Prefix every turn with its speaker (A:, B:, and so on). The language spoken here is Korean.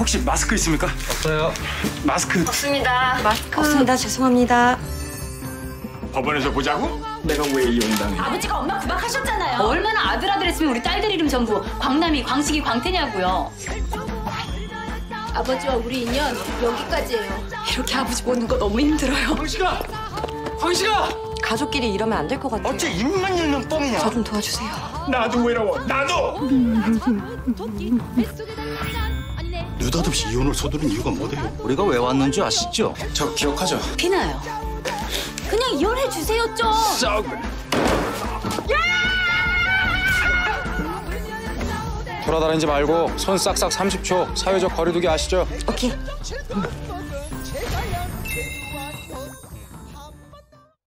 A: 혹시 마스크 있습니까?
B: 없어요.
A: 마스크.
C: 없습니다.
D: 마스크 없습니다. 죄송합니다.
A: 법원에서 보자고? 내가 왜 이혼당해?
C: 아버지가 엄마 구박하셨잖아요. 얼마나 아들 했으면 우리 딸들 이름 전부 광남이, 광식이, 광태냐고요. 아버지와 우리 인연 여기까지예요. 이렇게 아버지 보는 거 너무 힘들어요.
A: 광식아! 광식아!
D: 가족끼리 이러면 안 될 것 같아요.
A: 어째 입만 열면 뻥이냐?
D: 저 좀 도와주세요.
A: 나도 외로워. 나도!
E: 느닷없이 이혼을 서두른 이유가 뭐대요?
B: 우리가 왜 왔는지 아시죠?
A: 저 기억하죠?
C: 피나요. 그냥 이혼해 주세요 좀.
A: 싸우고.
F: 돌아다니지 말고 손 싹싹 30초 사회적 거리두기 아시죠?
D: 오케이.